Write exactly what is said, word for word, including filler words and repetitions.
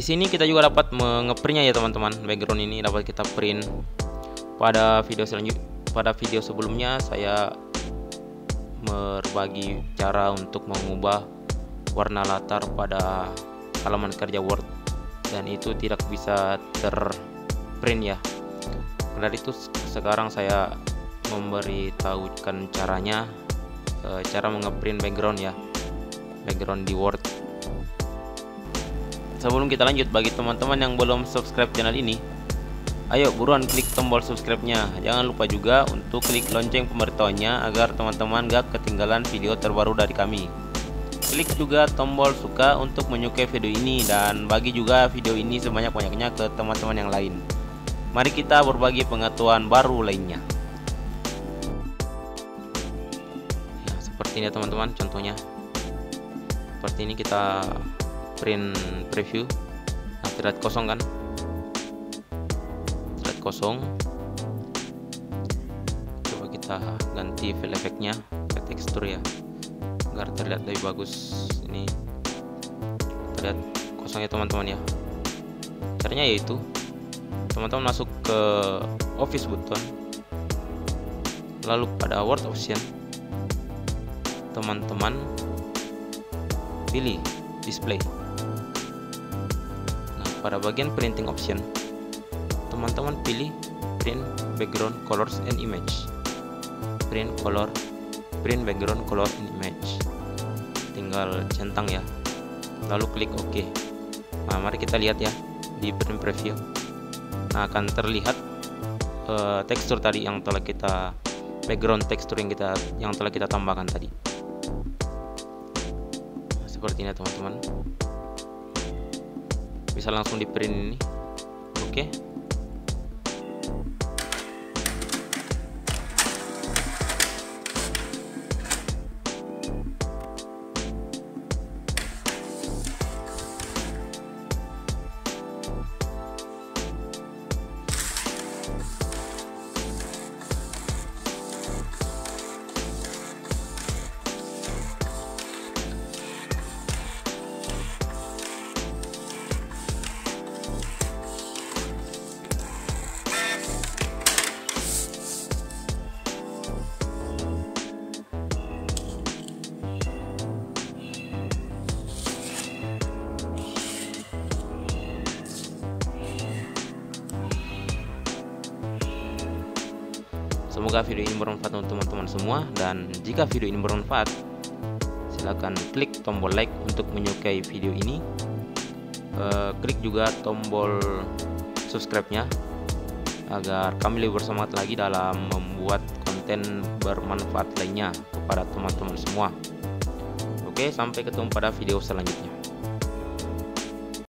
sini kita juga dapat mengeprintnya ya teman-teman. Background ini dapat kita print. Pada video selanjutnya, pada video sebelumnya saya berbagi cara untuk mengubah warna latar pada halaman kerja Word, dan itu tidak bisa terprint ya. Dari itu sekarang saya memberitahukan caranya, e, cara mengeprint background ya, background di Word. Sebelum kita lanjut, bagi teman-teman yang belum subscribe channel ini, ayo buruan klik tombol subscribe-nya. Jangan lupa juga untuk klik lonceng pemberitahuannya agar teman-teman gak ketinggalan video terbaru dari kami. Klik juga tombol suka untuk menyukai video ini, dan bagi juga video ini sebanyak-banyaknya ke teman-teman yang lain. Mari kita berbagi pengetahuan baru lainnya. Ya, seperti ini teman-teman contohnya. Seperti ini kita print preview. Nah, terlihat kosong kan? Terlihat kosong. Coba kita ganti fill effect-nya ke tekstur ya, agar terlihat lebih bagus. Ini terlihat kosong ya teman-teman ya. Caranya yaitu teman-teman masuk ke Office button, lalu pada Word option teman-teman pilih display. Nah, pada bagian printing option teman-teman pilih print background colors and image. Print color, print background color and image. Tinggal centang ya, lalu klik OK. Nah, mari kita lihat ya di print preview. Nah, akan terlihat uh, tekstur tadi yang telah kita background tekstur yang kita yang telah kita tambahkan tadi. Nah, seperti ini teman-teman. Bisa langsung di print ini. Oke. Okay. Semoga video ini bermanfaat untuk teman-teman semua, dan jika video ini bermanfaat, silahkan klik tombol like untuk menyukai video ini. E, klik juga tombol subscribe-nya agar kami lebih bersemangat lagi dalam membuat konten bermanfaat lainnya kepada teman-teman semua. Oke, sampai ketemu pada video selanjutnya.